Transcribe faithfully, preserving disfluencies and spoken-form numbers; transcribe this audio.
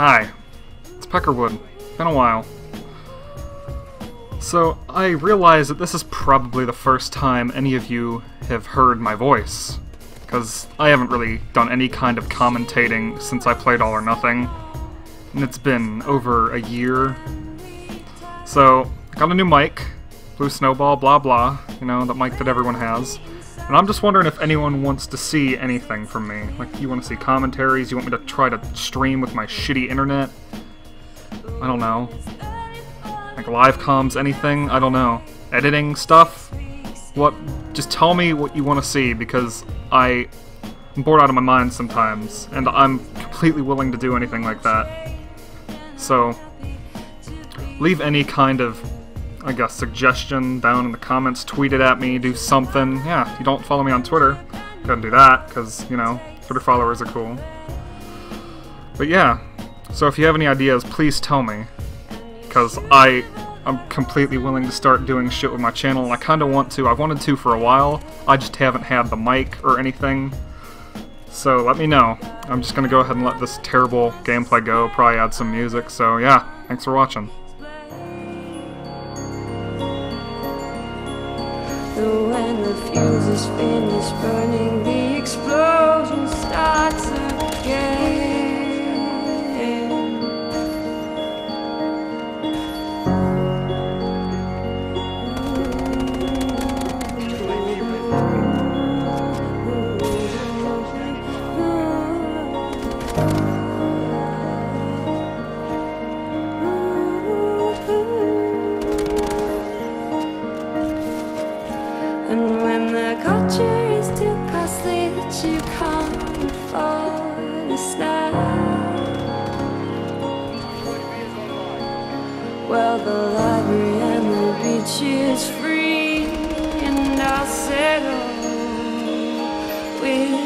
Hi, it's Peckerwood. Been a while. So, I realize that this is probably the first time any of you have heard my voice, because I haven't really done any kind of commentating since I played All or Nothing, and it's been over a year. So, I got a new mic, Blue Snowball, blah blah, you know, that mic that everyone has. And I'm just wondering if anyone wants to see anything from me. Like, you want to see commentaries, you want me to try to stream with my shitty internet? I don't know. Like live comms, anything? I don't know. Editing stuff? What? Just tell me what you want to see, because I am bored out of my mind sometimes, and I'm completely willing to do anything like that. So, leave any kind of, I guess, suggestion down in the comments, tweet it at me, do something. Yeah, if you don't follow me on Twitter, go ahead and do that, because, you know, Twitter followers are cool. But yeah, so if you have any ideas, please tell me, because I am completely willing to start doing shit with my channel, and I kind of want to. I've wanted to for a while, I just haven't had the mic or anything. So let me know. I'm just going to go ahead and let this terrible gameplay go, probably add some music, so yeah, thanks for watching. When the fuse is finished burning, the explosion starts again. And when the culture is too costly that you can't afford a snack, well, the library and the beach is free, and I'll settle with